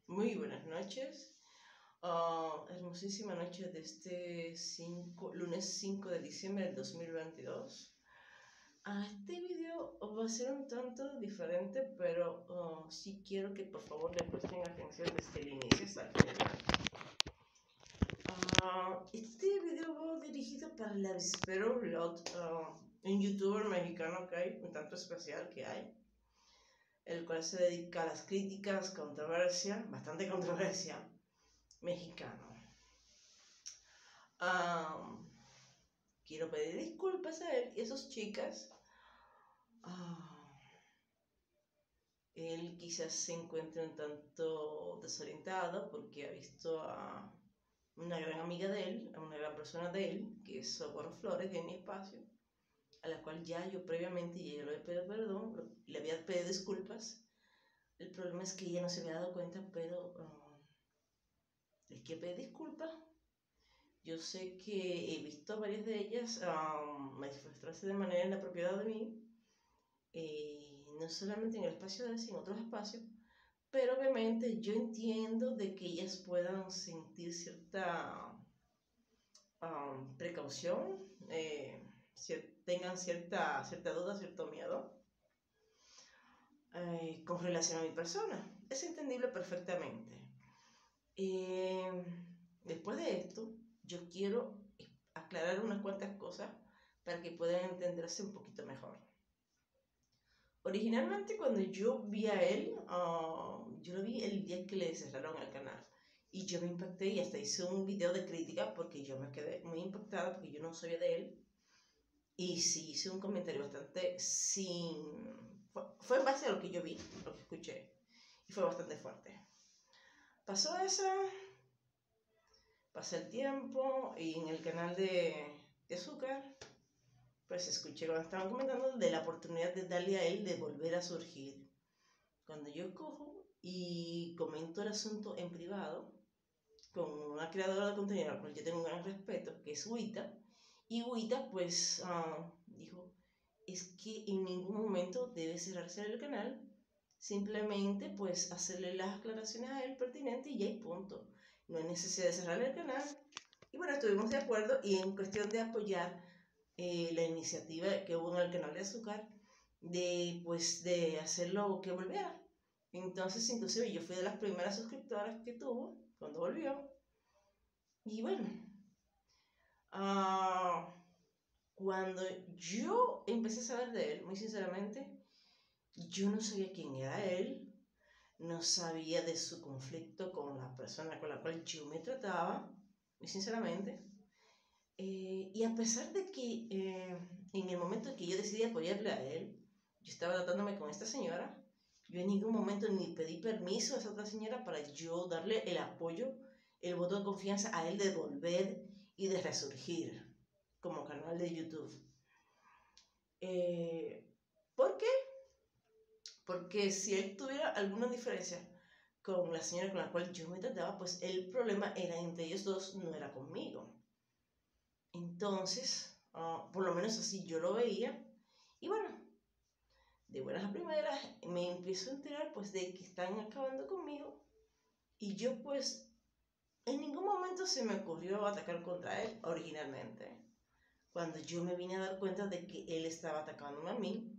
Muy buenas noches. Hermosísima noche de este lunes 5 de diciembre del 2022. Este video va a ser un tanto diferente, pero sí quiero que por favor le presten atención desde el inicio hasta el final. Este video va dirigido para el Avispero Lot, un youtuber mexicano que hay, un tanto especial que hay, el cual se dedica a las críticas, controversia, bastante controversia, mexicano. Quiero pedir disculpas a él y a sus chicas. Él quizás se encuentre un tanto desorientado porque ha visto a una gran amiga de él, a una gran persona de él, que es Socorro Flores de Mi Espacio, a la cual ya yo previamente ya le había pedido perdón, le había pedido disculpas. El problema es que ella no se había dado cuenta, pero les quiero pedir disculpas. Yo sé que he visto a varias de ellas manifestarse de manera inapropiada de mí, no solamente en el espacio de él, sino en otros espacios, pero obviamente yo entiendo de que ellas puedan sentir cierta precaución, tengan cierta duda, cierto miedo con relación a mi persona. Es entendible perfectamente. Después de esto, yo quiero aclarar unas cuantas cosas para que puedan entenderse un poquito mejor. Originalmente cuando yo vi a él, yo lo vi el día que le cerraron el canal y yo me impacté y hasta hice un video de crítica porque yo me quedé muy impactada porque yo no sabía de él y sí hice un comentario bastante fue en base a lo que yo vi, lo que escuché y fue bastante fuerte. Pasó eso, pasó el tiempo y en el canal de Azúcar pues escuché cuando estaban comentando de la oportunidad de darle a él de volver a surgir. Cuando yo cojo y comento el asunto en privado con una creadora de contenido a la cual yo tengo un gran respeto, que es Wita, y Wita pues dijo, es que en ningún momento debe cerrarse el canal, simplemente pues hacerle las aclaraciones a él pertinentes y ya hay punto. No hay necesidad de cerrar el canal. Y bueno, estuvimos de acuerdo y en cuestión de apoyar la iniciativa que hubo en el canal de Azúcar de hacerlo que volviera. Entonces, inclusive yo fui de las primeras suscriptoras que tuvo cuando volvió. Y bueno, cuando yo empecé a saber de él, muy sinceramente, yo no sabía quién era él, no sabía de su conflicto con la persona con la cual yo me trataba, muy sinceramente. Y a pesar de que en el momento en que yo decidí apoyarle a él, yo estaba tratándome con esta señora, yo en ningún momento ni pedí permiso a esa otra señora para yo darle el apoyo, el voto de confianza a él de volver y de resurgir como canal de YouTube. ¿Por qué? Porque si él tuviera alguna diferencia con la señora con la cual yo me trataba, pues el problema era entre ellos dos, no era conmigo. Entonces, por lo menos así yo lo veía. Y bueno, de buenas a primeras me empiezo a enterar pues de que están acabando conmigo. Y yo pues en ningún momento se me ocurrió atacar contra él originalmente. Cuando yo me vine a dar cuenta de que él estaba atacándome a mí,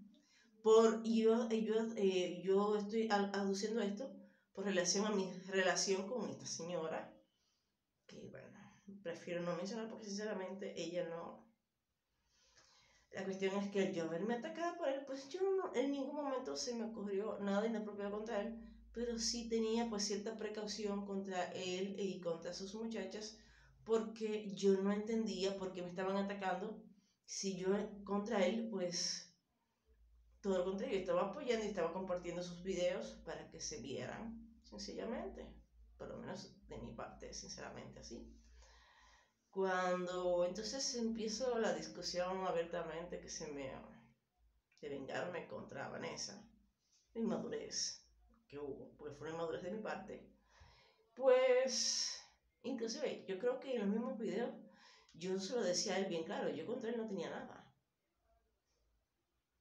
yo estoy aduciendo esto por relación a mi relación con esta señora, que bueno, prefiero no mencionar porque sinceramente ella no. La cuestión es que al yo verme atacada por él, pues yo no, en ningún momento se me ocurrió nada inapropiado contra él, pero sí tenía pues cierta precaución contra él y contra sus muchachas, porque yo no entendía por qué me estaban atacando. Si yo contra él, pues todo lo contrario, estaba apoyando y estaba compartiendo sus videos para que se vieran, sencillamente, por lo menos de mi parte, sinceramente así. Cuando entonces empiezo la discusión abiertamente de vengarme contra Vanessa, la inmadurez que hubo, porque fue una inmadurez de mi parte, pues inclusive yo creo que en los mismos videos yo se lo decía a él bien claro, yo contra él no tenía nada.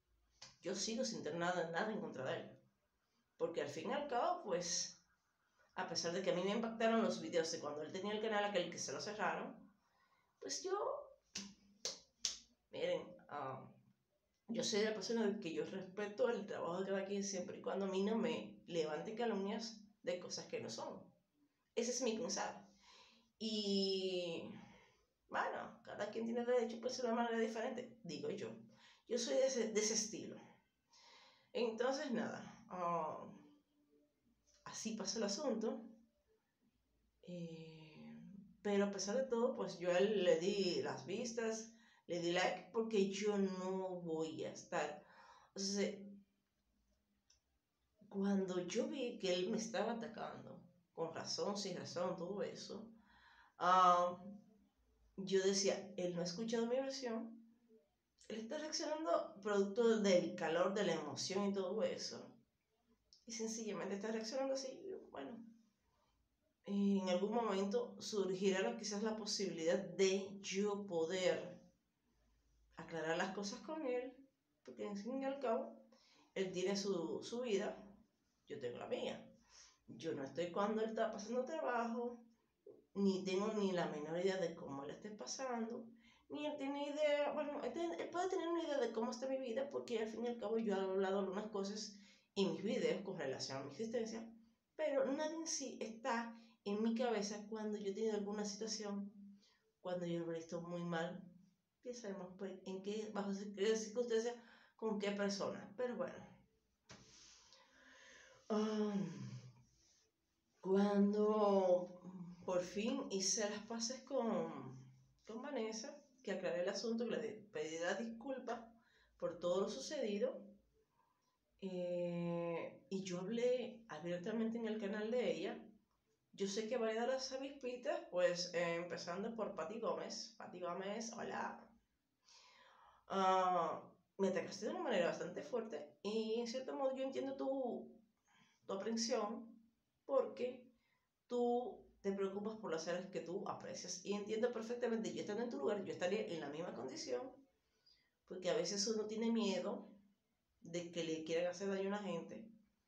Yo sigo sin tener nada en contra de él, porque al fin y al cabo pues a pesar de que a mí me impactaron los videos de cuando él tenía el canal, aquel que se lo cerraron, pues yo, miren, yo soy la persona que yo respeto el trabajo de cada quien siempre y cuando a mí no me levante calumnias de cosas que no son. Ese es mi pensar. Y bueno, cada quien tiene derecho pues, de una manera diferente, digo yo. Yo soy de ese estilo. Entonces, nada, así pasó el asunto. Pero a pesar de todo, pues yo a él le di las vistas, le di like, porque yo no voy a estar. O sea, cuando yo vi que él me estaba atacando, con razón, sin razón, todo eso, yo decía, él no ha escuchado mi versión, él está reaccionando producto del calor, de la emoción y todo eso. Y sencillamente está reaccionando así, bueno, en algún momento surgirá quizás la posibilidad de yo poder aclarar las cosas con él, porque en fin y al cabo, él tiene su vida, yo tengo la mía. Yo no estoy cuando él está pasando trabajo, ni tengo ni la menor idea de cómo él esté pasando, ni él tiene idea, bueno, él puede tener una idea de cómo está mi vida, porque al fin y al cabo yo he hablado algunas cosas en mis videos con relación a mi existencia, pero nadie en sí está en mi cabeza cuando yo he tenido alguna situación, cuando yo lo he visto muy mal, ya sabemos pues, en qué, bajo qué circunstancias, con qué persona, pero bueno. Cuando por fin hice las paces con Vanessa, que aclaré el asunto, que le pedí las disculpas por todo lo sucedido, y yo hablé abiertamente en el canal de ella. Yo sé que varias de las avispitas, pues empezando por Pati Gómez. Pati Gómez, hola. Me atacaste de una manera bastante fuerte y en cierto modo yo entiendo tu aprensión porque tú te preocupas por los seres que tú aprecias y entiendo perfectamente, yo estando en tu lugar, yo estaría en la misma condición porque a veces uno tiene miedo de que le quieran hacer daño a una gente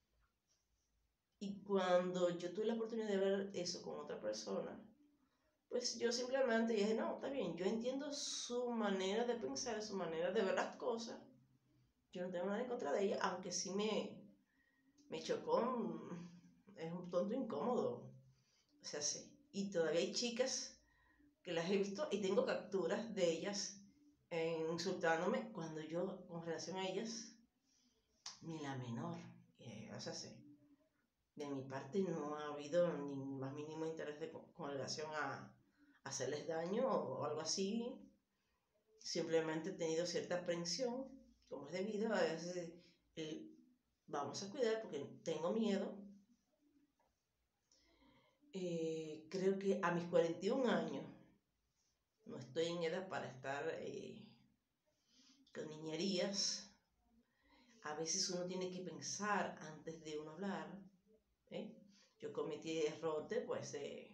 y cuando yo tuve la oportunidad de ver eso con otra persona, pues yo simplemente dije, no, está bien, yo entiendo su manera de pensar, su manera de ver las cosas, yo no tengo nada en contra de ella, aunque sí me chocó, es un tonto incómodo, o sea, sí, y todavía hay chicas que las he visto y tengo capturas de ellas insultándome cuando yo, con relación a ellas, ni la menor, o sea, sí, de mi parte no ha habido ni más mínimo interés con relación a hacerles daño o algo así. Simplemente he tenido cierta aprensión, como es debido a veces vamos a cuidar porque tengo miedo. Creo que a mis 41 años no estoy en edad para estar con niñerías. A veces uno tiene que pensar antes de uno hablar. Yo cometí el error pues, de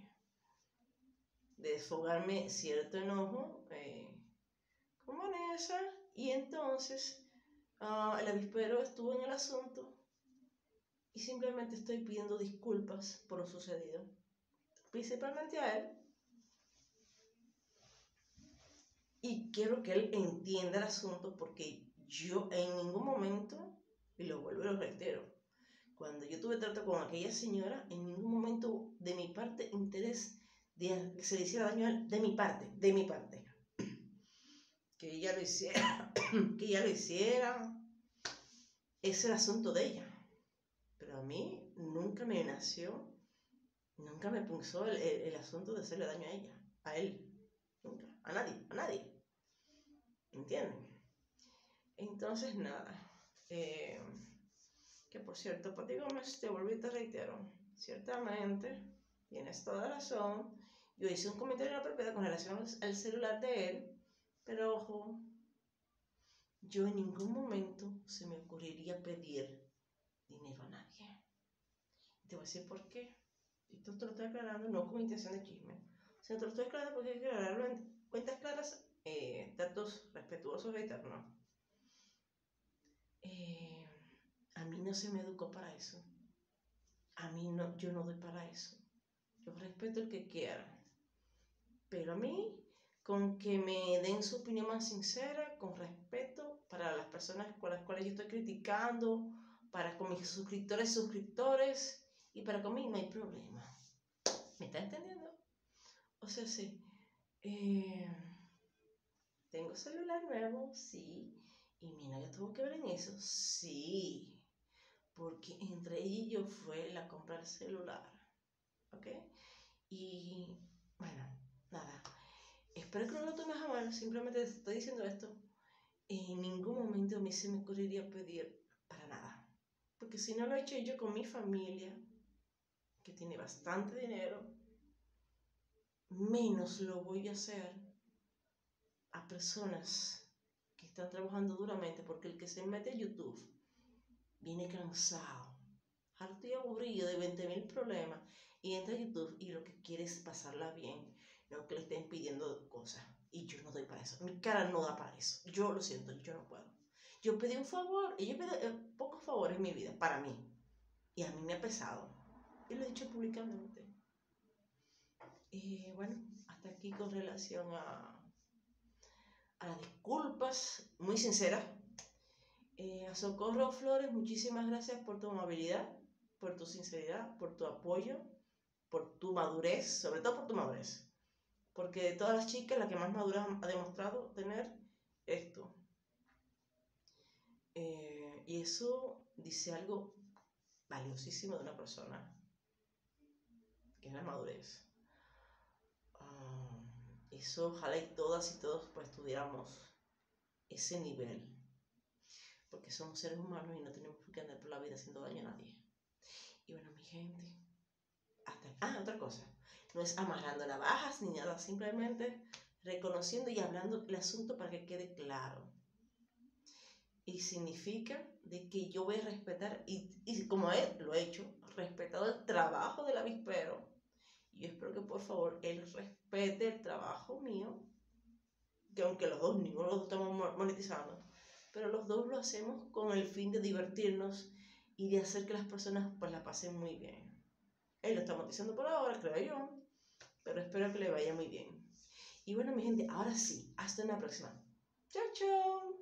desfogarme cierto enojo con Vanessa y entonces el avispero estuvo en el asunto y simplemente estoy pidiendo disculpas por lo sucedido, principalmente a él, y quiero que él entienda el asunto porque yo en ningún momento, y lo vuelvo y lo reitero, cuando yo tuve trato con aquella señora, en ningún momento de mi parte interés de que se le hiciera daño a él, de mi parte, que ella lo hiciera, que ella lo hiciera, es el asunto de ella, pero a mí nunca me nació, nunca me pensó el asunto de hacerle daño a ella, a él, nunca, a nadie, ¿entienden? Entonces nada, que por cierto, Pati Gómez, te volví y te reitero, ciertamente, tienes toda razón, yo hice un comentario inapropiado con relación al celular de él, pero ojo, yo en ningún momento se me ocurriría pedir dinero a nadie. Te voy a decir por qué. Esto te lo estoy aclarando no con intención de chisme, sino te lo estoy aclarando porque hay que aclararlo en cuentas claras, datos respetuosos y eternos. A mí no se me educó para eso. A mí no, yo no doy para eso. Yo respeto el que quiera. Pero a mí, con que me den su opinión más sincera, con respeto para las personas con las cuales yo estoy criticando, para con mis suscriptores, y para conmigo no hay problema. ¿Me está entendiendo? O sea, sí. Tengo celular nuevo, sí. Y mi novia tuvo que ver en eso, sí. Porque entre ella y yo fue la compra del celular. ¿Ok? Y bueno, nada. Espero que no lo tomes a mal, simplemente te estoy diciendo esto. En ningún momento a mí se me ocurriría pedir para nada. Porque si no lo he hecho yo con mi familia, que tiene bastante dinero, menos lo voy a hacer a personas que están trabajando duramente, porque el que se mete a YouTube viene cansado, harto y aburrido de 20.000 problemas, y entra a YouTube y lo que quiere es pasarla bien, no que le estén pidiendo cosas. Y yo no doy para eso, mi cara no da para eso. Yo lo siento, yo no puedo. Yo pedí un favor, y yo pedí pocos favores en mi vida, para mí, y a mí me ha pesado, y lo he dicho públicamente. Y bueno, hasta aquí con relación a las disculpas, muy sinceras. A Socorro Flores, muchísimas gracias por tu amabilidad, por tu sinceridad, por tu apoyo, por tu madurez, sobre todo por tu madurez. Porque de todas las chicas, la que más madurez ha demostrado tener esto. Y eso dice algo valiosísimo de una persona, que es la madurez. Eso ojalá y todas y todos pues tuviéramos ese nivel. Porque somos seres humanos y no tenemos por qué andar por la vida haciendo daño a nadie. Y bueno, mi gente, otra cosa, no es amarrando navajas ni nada, simplemente reconociendo y hablando el asunto para que quede claro. Y significa de que yo voy a respetar, y como él lo ha hecho, respetado el trabajo del avispero. Y yo espero que por favor él respete el trabajo mío, que aunque los dos, ninguno de los dos estamos monetizando, pero los dos lo hacemos con el fin de divertirnos y de hacer que las personas pues la pasen muy bien. Él lo está monetizando por ahora, creo yo, pero espero que le vaya muy bien. Y bueno, mi gente, ahora sí, hasta una próxima. Chao, chao.